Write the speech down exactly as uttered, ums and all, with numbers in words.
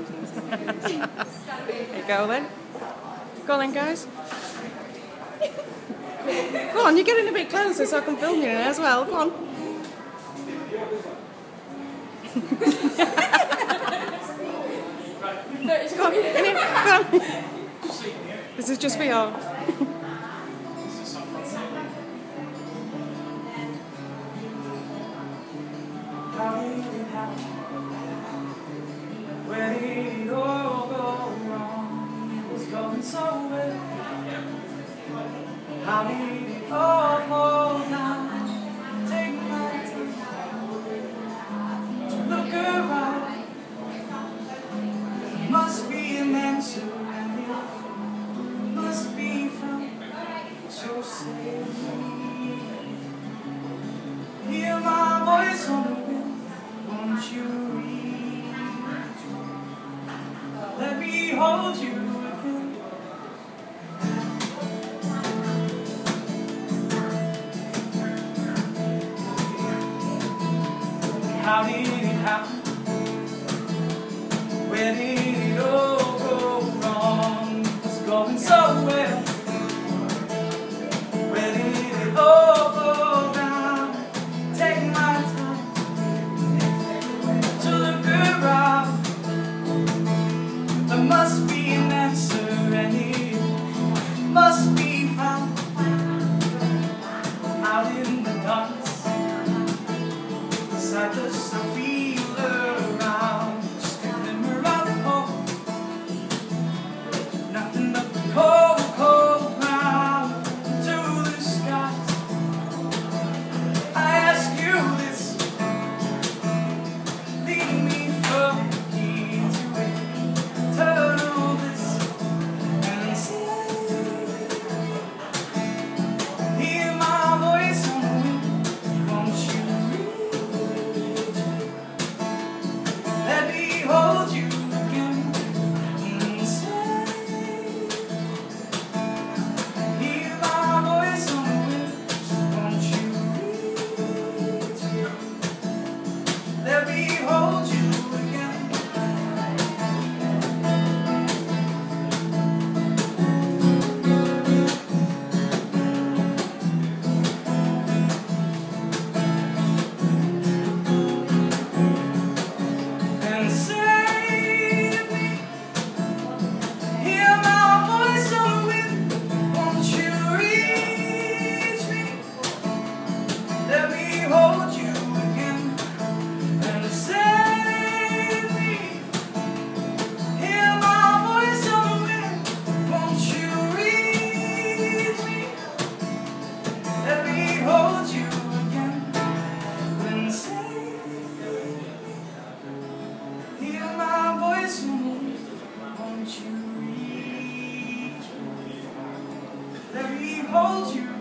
There you go then. Go on then, guys. Go on, you're getting a bit closer so I can film you now as well. Go on. Go on, in here. Go on. This is just for you. How did it happen? Where did it all go wrong? It was going so well. How did it all fall down? Take my time to look around. There must be an answer, and it must be found. So say, hear my voice on the wind. Won't you reach me? Let me hold you again. How did it happen? Where did it all go wrong? It was going so well. Where did it all go down? Take my time to look around. There must be an answer, and it must be found. Out in the darkness, I just feel around. Just a glimmer of hope. Nothing but the cold, cold ground to the skies. I ask you this, lead me from the key to it. Turn all this and say, hear my voice on the wind. Won't you reach me? Let me hold you again and say, hear my voice on the wind. Won't you reach me? Let me hold you again. And save me. Hear my voice on the wind. Won't you reach me? Let me hold you again. And save me. Hear my voice on the wind. Won't you reach me? Let me hold you again. And save me. Hear my voice on the wind. Won't you reach me? Let me hold you